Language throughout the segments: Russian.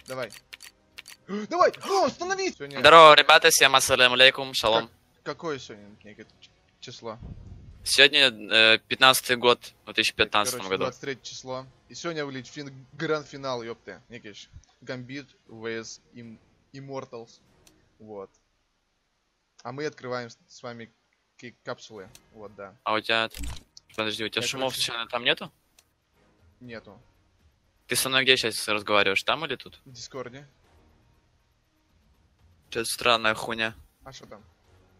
Давай. Давай! Ну, остановись! Сегодня... Здорово, ребята, всем ассаляму алейкум, шалом. Какое сегодня число? Сегодня 15-й год, в 2015 короче, году. 23 число. И сегодня вылить гранд-финал, ёпты. Некий Гамбит vs Immortals. Вот. А мы открываем с вами капсулы. Вот, да. А у тебя... Подожди, у тебя Я, шумов короче, сейчас там нету? Нету. Ты со мной где сейчас разговариваешь, там или тут? В Дискорде. Что-то странная хуйня. А что там?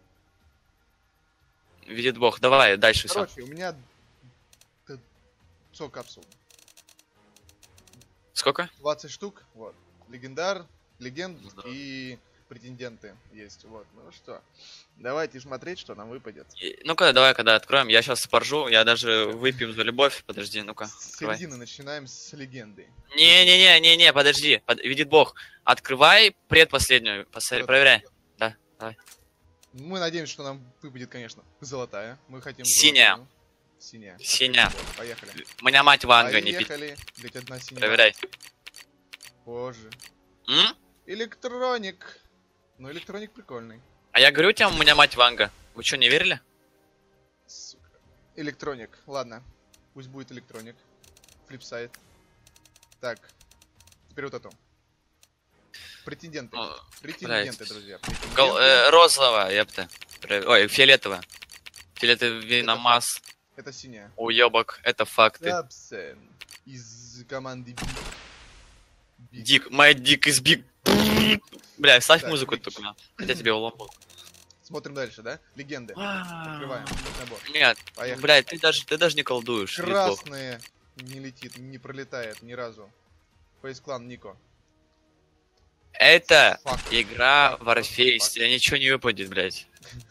Видит бог, давай, дальше все. Короче, у меня... Сколько капсул? Сколько? 20 штук. Вот. Легендар, легенд Здорово. и претенденты есть. Вот. Ну что, давайте смотреть, что нам выпадет. Ну-ка, давай, когда откроем, я сейчас споржу, я даже выпью за любовь. Подожди, ну-ка, С открывай. середины начинаем с легенды. Не, подожди, видит бог. Открывай предпоследнюю, проверяй. Да, давай. Мы надеемся, что нам выпадет, конечно, золотая. Мы хотим Синяя. золотую. Синяя. Синяя. Поехали. У меня мать Ванга, не пить. Поехали. Ведь одна синяя. Проверяй. Боже. М? Электроник. Ну, электроник прикольный. А я говорю тебе, у меня мать Ванга. Вы что, не верили? Сука. Электроник. Ладно. Пусть будет электроник. Флипсайд. Так. Теперь вот эту. Претенденты. О, Претенденты, блядь. друзья. Претенденты. Розовая, ёпта. Ой, фиолетовая. Фиолетовый виномас. Это синяя. Уёбок, это факты. Капсен. Из команды Биг. Дик, мой дик из биг. Бля, ставь Так, музыку Биг. только. Я тебе уломал. Смотрим дальше, да? Легенды. Открываем. Набор. Нет, Поехали. блядь, ты даже не колдуешь. видит бог. Красные не летит, не пролетает ни разу. Фейс-клан Нико. Это Фак. игра Фак. Warface, Фак. тебе ничего не выпадет, блядь.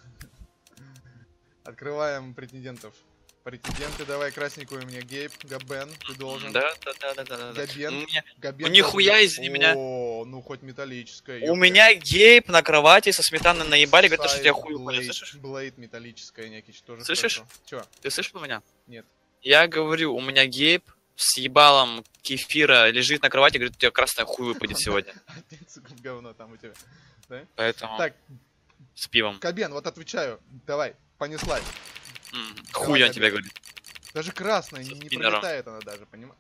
Открываем претендентов. Претенденты, давай красненькую мне. Гейб, Габен, ты должен. Да. Габен. У меня- Габен Ну нихуя, должен. извини меня. О, ну хоть металлическая. У меня гейп на кровати со сметаной наебали, говорит, что я хуй Блейд, выпадет, слышишь? Блейд металлическая, некий тоже. Слышишь? хорошо. Чё? Ты слышал меня? Нет. Я говорю, у меня гейп с ебалом кефира лежит на кровати, говорит, у тебя красная хуй выпадет сегодня. Опять, сука, говно там у тебя. Да? Поэтому Так, с пивом. Кабен, вот отвечаю. Давай, понеслась. Хуй он Кабен. тебе говорит. Даже красная, Со не спиннером. пролетает она даже, понимаешь?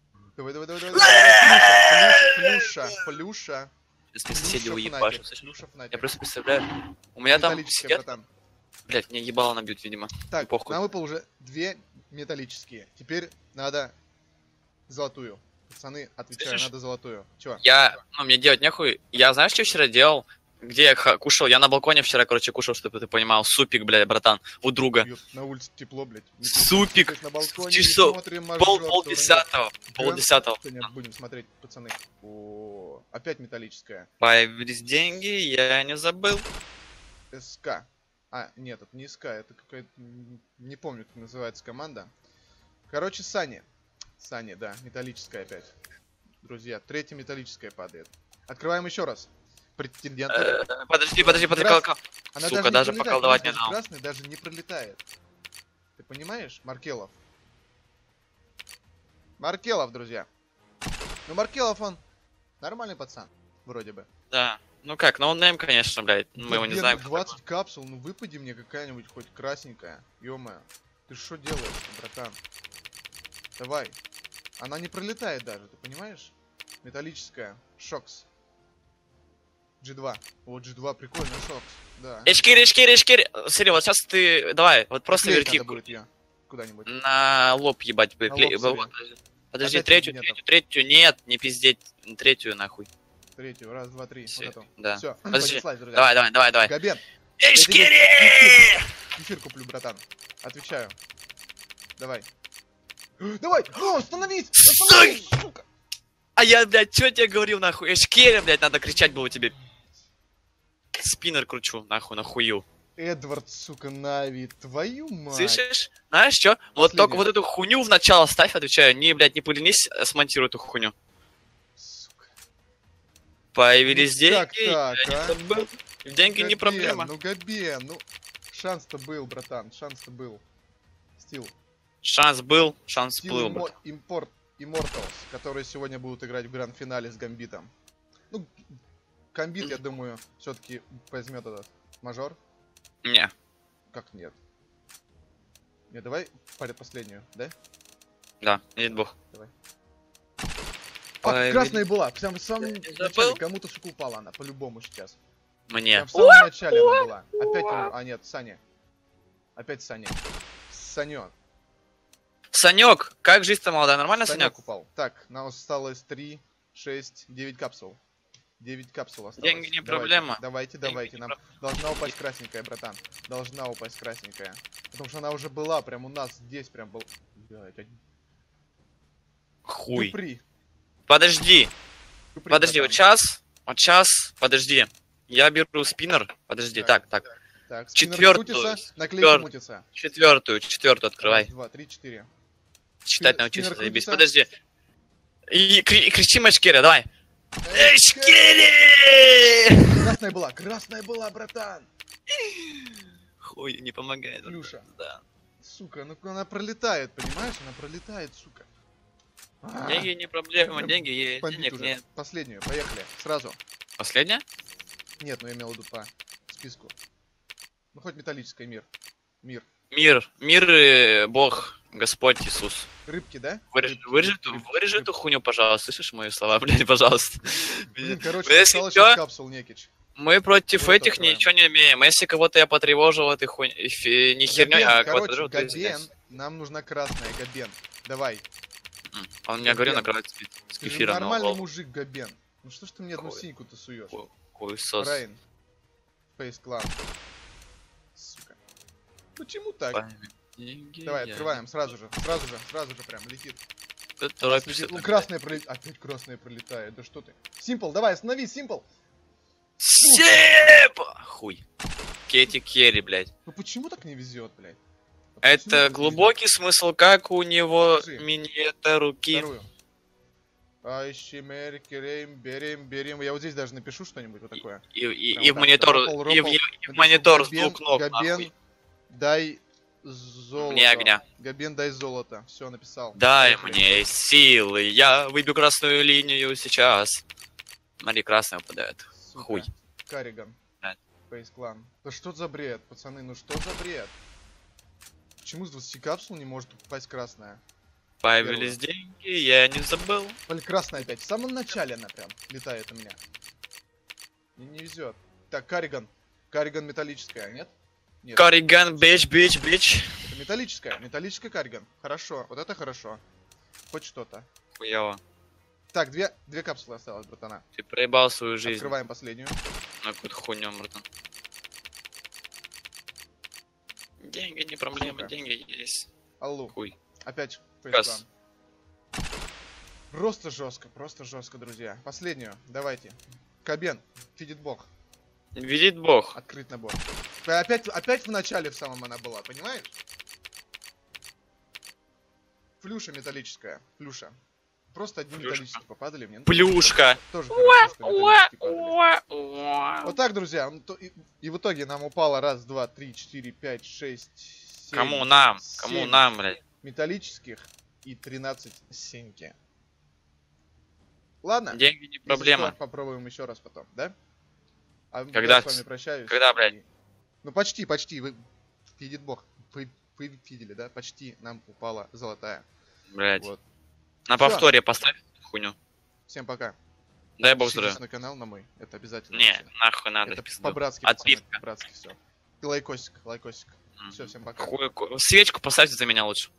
Давай. Плюша. Сейчас мне соседи Плюша уебашат, Фнатик, слышишь? Плюша Фнатик. Я просто представляю, у меня там Металлическая, сидят, братан. блядь, мне ебало набьют, видимо. Так, похуй. нам выпало уже 2 металлические. Теперь надо золотую. Пацаны, отвечаю, Слышишь? надо золотую. Чё? Ну, мне делать нехуй. Я, знаешь, что вчера делал? Где я кушал? Я на балконе вчера, короче, кушал, чтобы ты понимал. Супик, блядь, братан, у друга. Ёп, на улице тепло, блядь. Супик. На балконе Часов. смотрим, Полдесятого. Сегодня будем смотреть, пацаны. О, опять металлическая. Появились деньги, я не забыл. СК. А, нет, это не СК, это какая-то... Не помню, как называется команда. Короче, Сани. Сани, да, металлическая опять. Друзья, третья металлическая падает. Открываем еще раз. Претенденты. Подожди, Она сука, не даже пролетает, поколдовать не видишь, дал. красный даже не пролетает. Ты понимаешь, Маркелов? Маркелов, друзья. Ну, Маркелов, он нормальный пацан, вроде бы. Да. Ну как, ноунейм, конечно, блядь. Мы его не Блин, знаем. 20 капсул, ну выпади мне какая-нибудь хоть красненькая. Ё-моё. Ты что делаешь, братан? Давай. Она не пролетает даже, ты понимаешь? Металлическая. Шокс. G2. Вот G2 прикольный шокс. Да. Эшкири. Смотри, вот сейчас ты, давай, вот просто Клеить верти надо будет её куда-нибудь. на лоб ебать. На лоб, Вот, подожди, Опять третью, претендентов. нет, не пиздеть, третью нахуй. Третью. Раз, два, три. Всё, Вот эту. да. Все. Подожди. Понеслась, друзья. Давай. Габен. Эшкири! Кефир куплю, братан. Отвечаю. Давай. Давай! Ну, остановись! Стой! Остановись, сука! А я, блядь, чё тебе говорил, нахуй? Эшкири, блядь, надо кричать было тебе. Спиннер кручу, нахуй, нахую. Эдвард, сука, Нави, твою мать. Слышишь? Знаешь что? Вот Последняя. только вот эту хуйню в начало ставь, отвечаю. Не, блядь, не поленись, смонтируй эту хуйню. Сука. Появились Ну, деньги, так, я не а? забыл. Деньги не Габен, проблема. Ну, Габен, ну... Шанс-то был, братан, шанс-то был. Стил. Шанс был, шанс Стил плыл, брат. Immortals, которые сегодня будут играть в гранд-финале с Гамбитом. Ну, комбит, я думаю, все-таки возьмет этот мажор. Не. Как нет? Не, давай последнюю, да? Да, видит бог. Давай. Ой, Красная была. Прям в самом не начале. забыл? Кому-то, сука, упала она. По-любому сейчас. Мне. Прям в самом начале она была. Опять А, нет, Саня. Опять Саня. Санек. Санек, как жизнь-то молодая? Нормально, Санек? Санек упал. Так, нам осталось 3, 6, 9 капсул. 9 капсул осталось. Деньги не проблема. Давайте. Деньги не Нам должна упасть красненькая, братан. Должна упасть красненькая. Потому что она уже была, прям у нас здесь прям был. Блядь, Хуй. Дюпри. Подожди. Дюпри, Подожди, вот братан. сейчас, подожди. Я беру спиннер. Подожди, так. Так, Четвертую. Крутится, наклейки мутится. Четвертую открывай. Раз, 2, 3, 4. Читать Спиннер научился, заебись. крутится. Подожди. И кричи Эшкери, давай. Эшкери! Красная была, братан. Хуй, не помогает. Плюша. Да. Сука, ну она пролетает, понимаешь? Она пролетает, сука. Деньги не проблема, деньги есть, Бомбит денег уже. нет. Последнюю, поехали. Сразу. Последняя? Нет, ну я имел в виду по списку. Ну хоть металлический мир. Мир. Мир, Бог, Господь Иисус. Рыбки, да? Вырежи эту хуйню, пожалуйста. Слышишь мои слова, блядь, пожалуйста. Блин, короче, Если осталось чё, 6 капсул, Некич. мы против Вот этих открываем. ничего не имеем. Если кого-то я потревожил этой хуйней, не херней, а кого-то Короче, потревожил, то Габен. извиняюсь. Нам нужна красная Габен. Давай. Он меня говорил Габен. накрывать с Ты же кефиром. нормальный мужик, Габен. Ну что ж ты мне одну Ой. синьку-то суешь? Хуесос. Райан. Фейс клан. Сука. Почему так? Давай, открываем сразу же прям летит. Торопишься. Ну, красная пролетает. Опять красная пролетает. Да что ты? Симпл, давай, остановись, Симпл. Сепа! Хуй. Кетти Керри, блядь. Ну почему так не везет, блядь? А почему Это так не глубокий смысл, как у него Скажи. минета везет? руки. Вторую. Айщи, берем. Я вот здесь даже напишу что-нибудь вот такое. И Прям в вот так. монитор, Ропал. и в Напишу, монитор Габен, звук ног, Габен, нахуй. дай золото. Мне огня. Габен, дай золото. Все, написал. Дай Поехали. мне силы, я выбью красную линию сейчас. Смотри, красная выпадает. Сука. Хуй. Карриган. Да. Фейс клан. Да что за бред, пацаны, ну что за бред? Почему с 20 капсул не может упасть красная? Появились деньги, я не забыл. Блин, красная опять. В самом начале она прям летает у меня. Мне не везет. Так, Карриган. Карриган металлическая, нет? Нет. Корриган, бич. Это металлическая. Металлическая Карриган. Хорошо. Вот это хорошо. Хоть что-то. Хуёво. Так, две капсулы осталось, братана. Ты проебал свою жизнь. Открываем последнюю. На какую-то хуйню, братан. Деньги не проблема, Сука. деньги есть. Аллу. Хуй. Опять Газ. фейсплан. Просто жестко, друзья. Последнюю, давайте. Кабен, видит бог. Видит бог. Открыть набор. Опять в начале в самом она была, понимаешь? Флюша металлическая. Флюша. Просто одни Флюшка. металлические попадали мне. Ну, Плюшка. тоже хорошо, что металлические падали. Вот так, друзья. И в итоге нам упало 1, 2, 3, 4, 5, 6, 7. Кому нам? 7 блядь? металлических и 13 синьки. Ладно. Деньги не Если проблема. что, попробуем еще раз потом, да? А Когда? я с вами прощаюсь. Когда, блядь? Ну почти. Вы видит бог. Вы видели, да? Почти нам упала золотая. Блядь. Вот. На Всё. повторе поставь эту хуйню. Всем пока. Дай бог Подпишитесь здоровья. на канал на мой. Это обязательно. Не, вообще. нахуй надо. Это в пизду. по-братски, пацаны, Отписка. по-братски все. И лайкосик. Все, всем пока. Свечку поставьте за меня лучше.